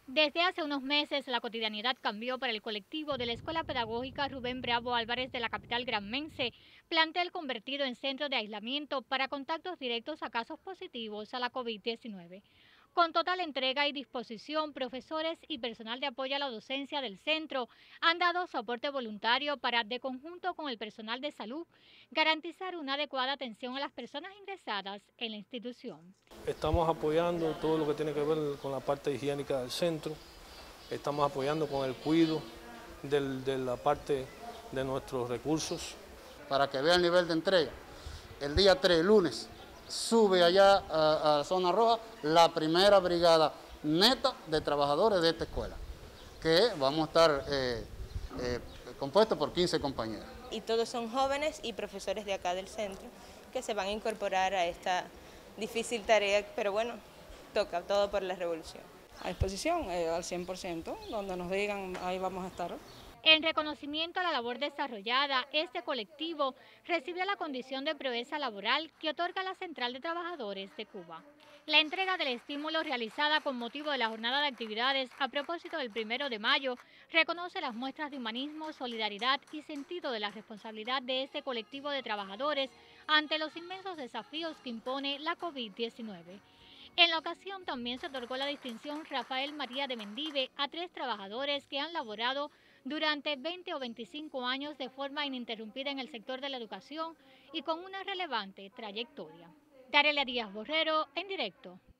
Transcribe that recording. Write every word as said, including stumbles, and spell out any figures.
Desde hace unos meses, la cotidianidad cambió para el colectivo de la Escuela Pedagógica Rubén Bravo Álvarez de la capital granmense, plantel convertido en centro de aislamiento para contactos directos a casos positivos a la COVID diecinueve. Con total entrega y disposición, profesores y personal de apoyo a la docencia del centro han dado soporte voluntario para, de conjunto con el personal de salud, garantizar una adecuada atención a las personas ingresadas en la institución. Estamos apoyando todo lo que tiene que ver con la parte higiénica del centro, estamos apoyando con el cuidado del, de la parte de nuestros recursos. Para que vea el nivel de entrega, el día tres, lunes, sube allá a, a Zona Roja la primera brigada neta de trabajadores de esta escuela, que vamos a estar eh, eh, compuestos por quince compañeros. Y todos son jóvenes y profesores de acá del centro que se van a incorporar a esta difícil tarea, pero bueno, toca todo por la revolución. A disposición, eh, al cien por ciento, donde nos digan, ahí vamos a estar. En reconocimiento a la labor desarrollada, este colectivo recibió la condición de proeza laboral que otorga la Central de Trabajadores de Cuba. La entrega del estímulo realizada con motivo de la jornada de actividades a propósito del primero de mayo reconoce las muestras de humanismo, solidaridad y sentido de la responsabilidad de este colectivo de trabajadores ante los inmensos desafíos que impone la COVID diecinueve. En la ocasión también se otorgó la distinción Rafael María de Mendive a tres trabajadores que han laborado durante veinte o veinticinco años de forma ininterrumpida en el sector de la educación y con una relevante trayectoria. Darelia Díaz Borrero, en directo.